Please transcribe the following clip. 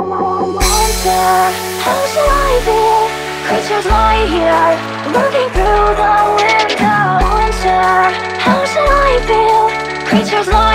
Monster, how shall I feel? Creatures lie here, looking through the window. Monster, how shall I feel? Creatures lie